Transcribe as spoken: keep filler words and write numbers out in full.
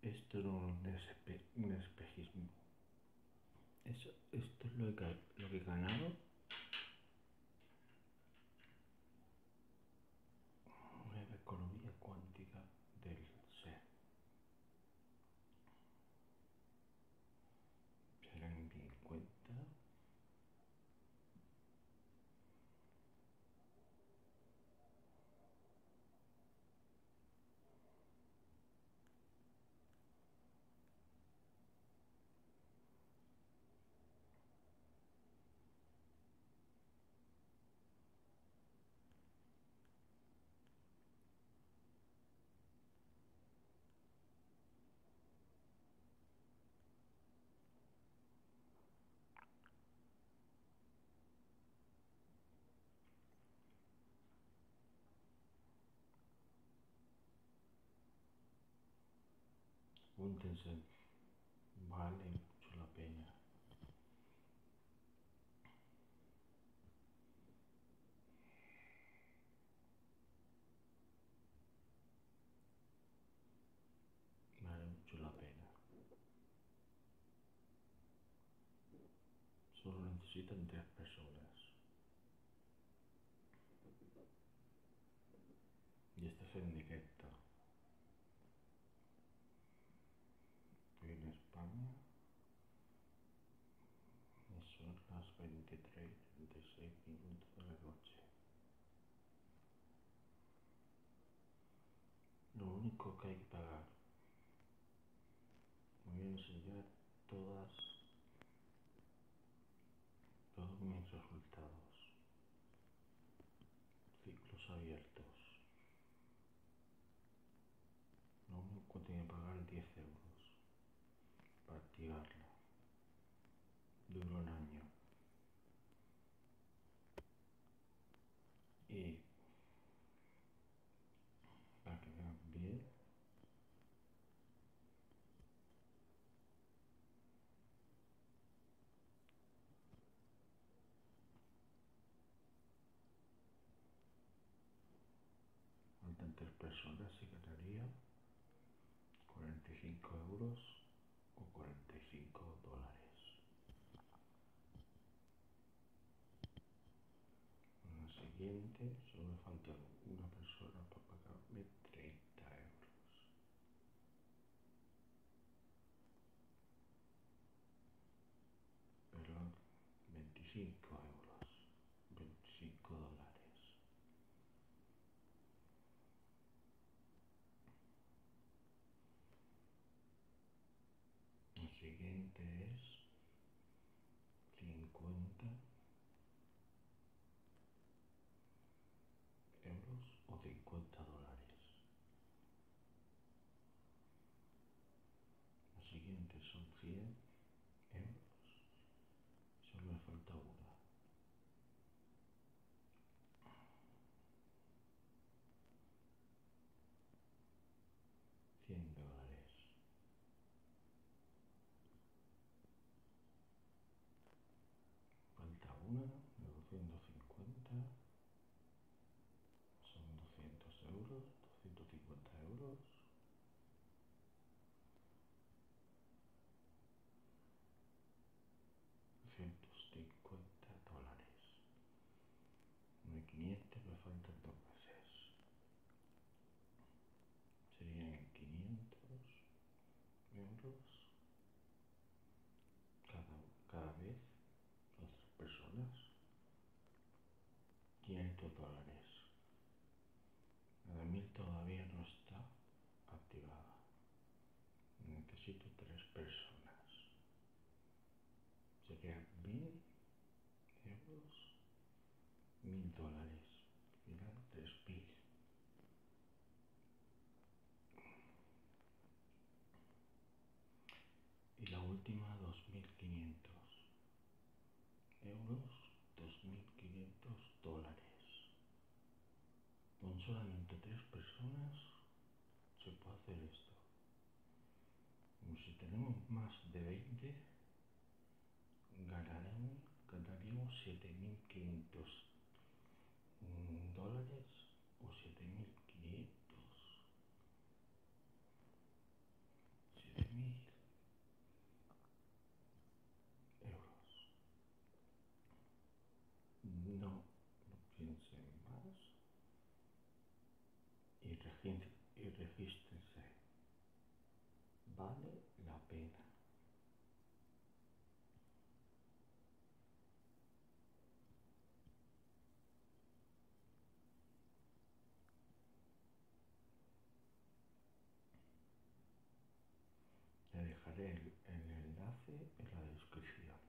esto no es espe un espejismo. Eso, esto es lo que, lo que he ganado. Nueva economía cuántica del ser. Será en mi cuenta. Apúntense, vale mucho la pena. Vale mucho la pena. Solo necesitan tres personas. Y este es en directo. Estoy en España. Y son las veintitrés y treinta y seis minutos de la noche. Lo único que hay que pagar. Voy a enseñar todas, todos mis resultados. Ciclos abiertos. Lo único que tengo que pagar diez euros para activarla. Dura un año. Y para que vean bien, faltan tres personas y ganaría cuarenta y cinco euros o cuarenta y cinco dólares. En la siguiente solo me falta una persona para pagarme treinta euros. Pero veinticinco euros, veinticinco dólares. La siguiente es cincuenta euros o cincuenta dólares. La siguiente son cien euros. Solo me falta una. cien dólares. Falta una, doscientos cincuenta. Son doscientos euros, doscientos cincuenta euros. doscientos cincuenta dólares. mil quinientos, me faltan dos meses. Serían quinientos euros cada, cada vez, las tres personas. quinientos dólares. La de mil todavía no está activada. Necesito tres personas. Serían mil euros, mil dólares. Mira, tres mil. Y la última, dos mil quinientos euros, dos mil quinientos dólares. Con solamente tres personas se puede hacer esto. Como si tenemos más de veinte, ganaremos, ganaríamos siete mil quinientos dólares o siete mil quinientos. y regístrense. Vale la pena. Le dejaré el, el enlace en la descripción.